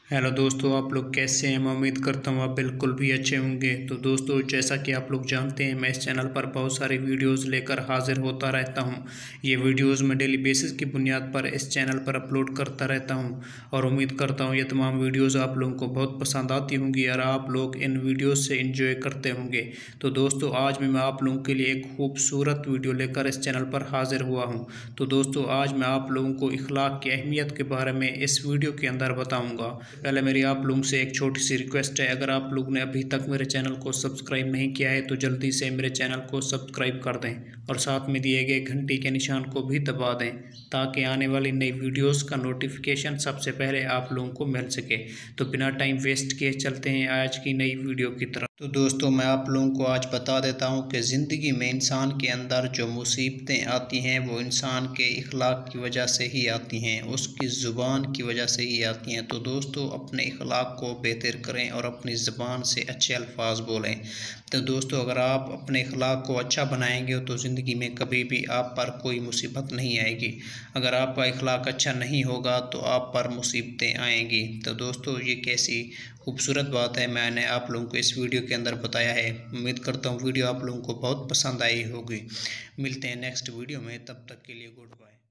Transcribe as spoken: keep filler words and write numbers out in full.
Hello दोस्तों, आप लोग कैसे हैं। मैं उम्मीद करता हूँ आप बिल्कुल भी अच्छे होंगे। तो दोस्तों, जैसा कि आप लोग जानते हैं, मैं इस चैनल पर बहुत सारी वीडियोस लेकर हाजिर होता रहता हूँ। ये वीडियोस मैं डेली बेसिस की बुनियाद पर इस चैनल पर अपलोड करता रहता हूँ और उम्मीद करता हूँ ये तमाम वीडियोज़ आप लोगों को बहुत पसंद आती होंगी और आप लोग इन वीडियोज़ से इंजॉय करते होंगे। तो दोस्तों, आज मैं आप लोगों के लिए एक खूबसूरत वीडियो लेकर इस चैनल पर हाजिर हुआ हूँ। तो दोस्तों, आज मैं आप लोगों को इखलाक की अहमियत के बारे में इस वीडियो के अंदर बताऊँगा। पहले मेरी आप लोगों से एक छोटी सी रिक्वेस्ट है, अगर आप लोग ने अभी तक मेरे चैनल को सब्सक्राइब नहीं किया है तो जल्दी से मेरे चैनल को सब्सक्राइब कर दें और साथ में दिए गए घंटी के निशान को भी दबा दें ताकि आने वाली नई वीडियोस का नोटिफिकेशन सबसे पहले आप लोगों को मिल सके। तो बिना टाइम वेस्ट किए चलते हैं आज की नई वीडियो की तरफ। तो दोस्तों, मैं आप लोगों को आज बता देता हूं कि ज़िंदगी में इंसान के अंदर जो मुसीबतें आती हैं वो इंसान के इखलाक की वजह से ही आती हैं, उसकी ज़ुबान की वजह से ही आती हैं। तो दोस्तों, अपने इखलाक को बेहतर करें और अपनी ज़ुबान से अच्छे अल्फाज बोलें। तो दोस्तों, अगर आप अपने इखलाक को अच्छा बनाएंगे तो ज़िंदगी में कभी भी आप पर कोई मुसीबत नहीं आएगी। अगर आपका इखलाक अच्छा नहीं होगा तो आप पर मुसीबतें आएंगी। तो दोस्तों, ये कैसी खूबसूरत बात है मैंने आप लोगों को इस वीडियो के अंदर बताया है। उम्मीद करता हूँ वीडियो आप लोगों को बहुत पसंद आई होगी। मिलते हैं नेक्स्ट वीडियो में, तब तक के लिए गुड बाय।